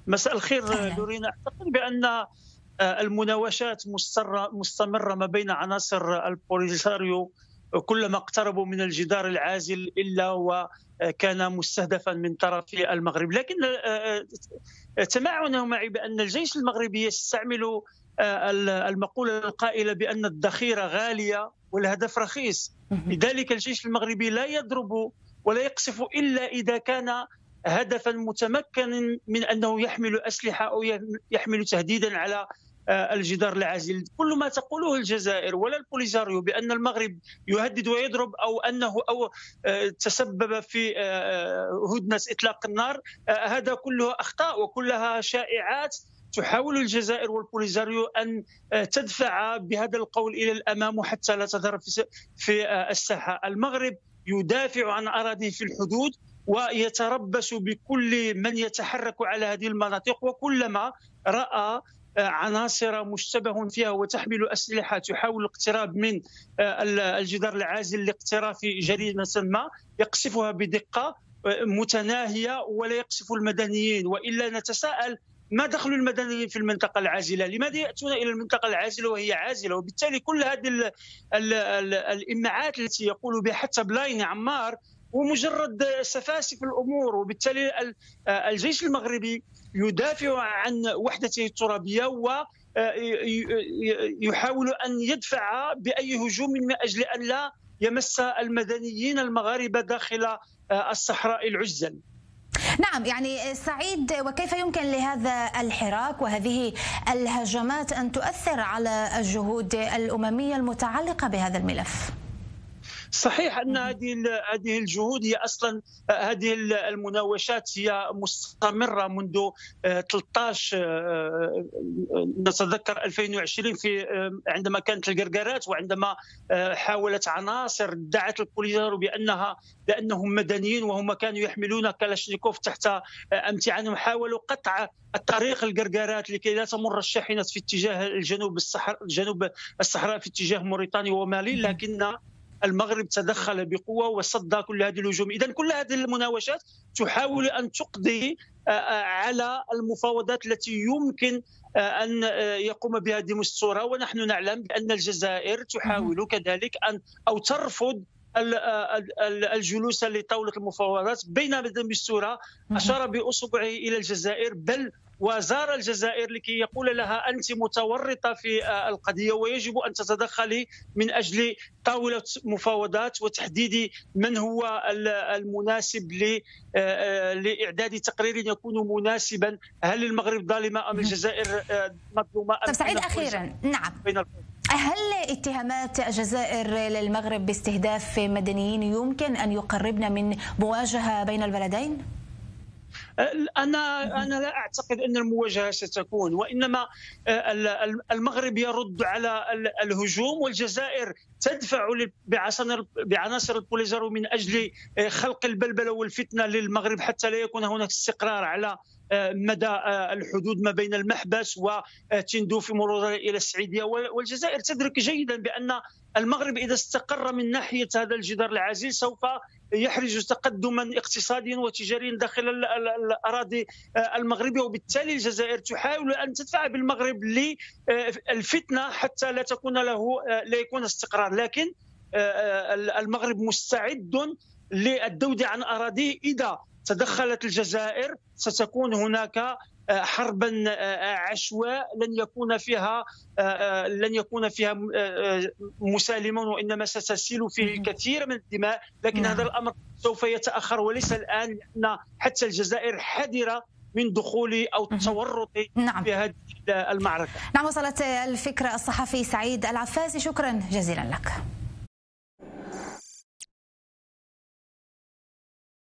مساء الخير أهلا. لورينا. أعتقد بأن المناوشات مستمرة ما بين عناصر البوليساريو كلما اقتربوا من الجدار العازل إلا وكان مستهدفا من طرف المغرب. لكن تمعنه معي بأن الجيش المغربي يستعمل المقولة القائلة بأن الذخيرة غالية والهدف رخيص. مهم. لذلك الجيش المغربي لا يضرب ولا يقصف إلا إذا كان هدفا متمكنا من أنه يحمل أسلحة أو يحمل تهديدا على الجدار العازل. كل ما تقوله الجزائر ولا البوليساريو بأن المغرب يهدد ويضرب أو أنه تسبب في هدنة إطلاق النار، هذا كله أخطاء وكلها شائعات تحاول الجزائر والبوليساريو أن تدفع بهذا القول إلى الأمام حتى لا تظهر في الساحة. المغرب يدافع عن أراضيه في الحدود ويتربص بكل من يتحرك على هذه المناطق، وكلما رأى عناصر مشتبه فيها وتحمل أسلحة تحاول الاقتراب من الجدار العازل لاقتراف جريمة ما يقصفها بدقة متناهية ولا يقصف المدنيين. وإلا نتساءل ما دخل المدنيين في المنطقة العازلة؟ لماذا يأتون إلى المنطقة العازلة وهي عازلة؟ وبالتالي كل هذه الإماعات التي يقول بها حتى بلايني عمار ومجرد سفاسف الأمور. وبالتالي الجيش المغربي يدافع عن وحدته الترابية ويحاول أن يدفع بأي هجوم من أجل أن لا يمس المدنيين المغاربة داخل الصحراء العزل. نعم، يعني سعيد، وكيف يمكن لهذا الحراك وهذه الهجمات أن تؤثر على الجهود الأممية المتعلقة بهذا الملف؟ صحيح أن هذه الجهود هي أصلا هذه المناوشات هي مستمرة منذ 13 نتذكر 2020 في عندما كانت القرقرات، وعندما حاولت عناصر ادعت البوليساريو بأنهم مدنيين وهم كانوا يحملون كلاشنيكوف تحت أمتعتهم. حاولوا قطع الطريق القرقرات لكي لا تمر الشاحنات في اتجاه جنوب الصحراء في اتجاه موريتانيا ومالي، لكن المغرب تدخل بقوة وصد كل هذه الهجوم. إذن كل هذه المناوشات تحاول أن تقضي على المفاوضات التي يمكن أن يقوم بها ديمستورا. ونحن نعلم بأن الجزائر تحاول كذلك أو ترفض الجلوس لطاولة المفاوضات، بينما ديمستورا أشار بأصبعه إلى الجزائر بل وزار الجزائر لكي يقول لها أنت متورطة في القضية ويجب أن تتدخلي من أجل طاولة مفاوضات وتحديد من هو المناسب لإعداد تقرير يكون مناسبا. هل المغرب ظالمة أم الجزائر مظلومة؟ طيب سعيد، أخيرا، نعم، هل اتهامات الجزائر للمغرب باستهداف مدنيين يمكن أن يقربنا من مواجهة بين البلدين؟ أنا لا أعتقد أن المواجهة ستكون، وإنما المغرب يرد على الهجوم والجزائر تدفع بعناصر البوليساريو من أجل خلق البلبلة والفتنة للمغرب حتى لا يكون هناك استقرار على مدى الحدود ما بين المحبس وتندوف مرورا إلى السعيدية. والجزائر تدرك جيدا بأن المغرب إذا استقر من ناحية هذا الجدار العازل سوف يحرز تقدما اقتصاديا وتجاريا داخل الأراضي المغربية. وبالتالي الجزائر تحاول أن تدفع بالمغرب للفتنة حتى لا يكون استقرار. لكن المغرب مستعد للذود عن أراضيه. إذا تدخلت الجزائر ستكون هناك حربا عشواء لن يكون فيها مسالما، وإنما ستسيل فيه الكثير من الدماء. لكن هذا الأمر سوف يتأخر وليس الآن، لأن حتى الجزائر حذرة من دخول أو التورط في هذه المعركة. نعم، وصلت الفكرة. الصحفي سعيد العفاسي، شكرا جزيلا لك.